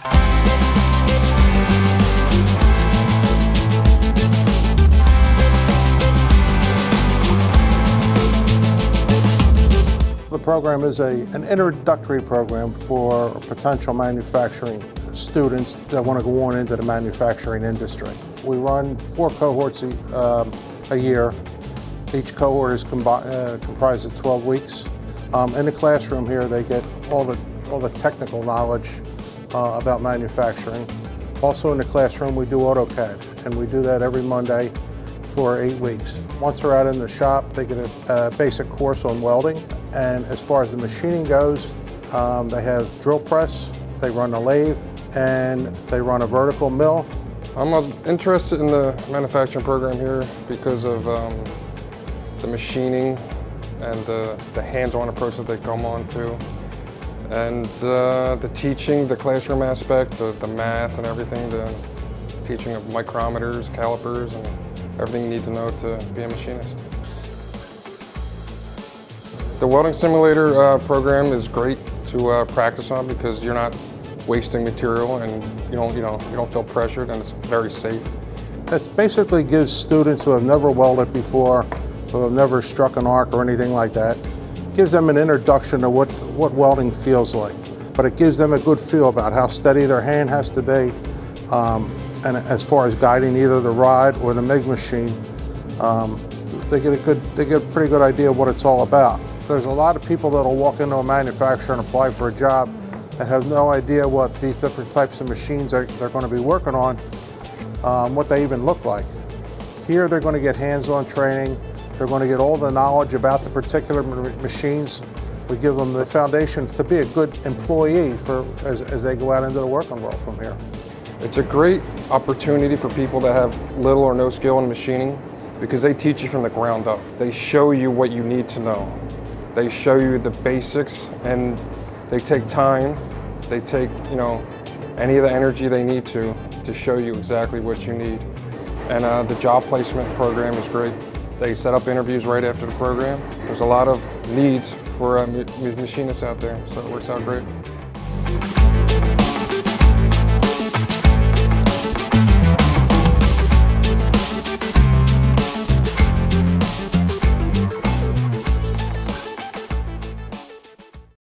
The program is an introductory program for potential manufacturing students that want to go on into the manufacturing industry. We run 4 cohorts a year. Each cohort is comprised of 12 weeks. In the classroom here, they get all the technical knowledge about manufacturing. Also in the classroom, we do AutoCAD, and we do that every Monday for 8 weeks. Once they're out in the shop, they get a basic course on welding. And as far as the machining goes, they have drill press, they run a lathe, and they run a vertical mill. I'm interested in the manufacturing program here because of the machining and the hands-on approach that they come on to. And the teaching, the classroom aspect, the math and everything, the teaching of micrometers, calipers, and everything you need to know to be a machinist. The welding simulator program is great to practice on because you're not wasting material and you don't feel pressured, and it's very safe. It basically gives students who have never welded before, who have never struck an arc or anything like that, gives them an introduction to what welding feels like. But it gives them a good feel about how steady their hand has to be, and as far as guiding either the rod or the MIG machine, they get a pretty good idea of what it's all about. There's a lot of people that'll walk into a manufacturer and apply for a job and have no idea what these different types of machines they're going to be working on, what they even look like. Here they're going to get hands-on training. They're going to get all the knowledge about the particular machines. We give them the foundation to be a good employee as they go out into the working world from here. It's a great opportunity for people that have little or no skill in machining because they teach you from the ground up. They show you what you need to know. They show you the basics, and they take time. They take, any of the energy they need to show you exactly what you need. And the job placement program is great. They set up interviews right after the program. There's a lot of needs for machinists out there, so it works out great.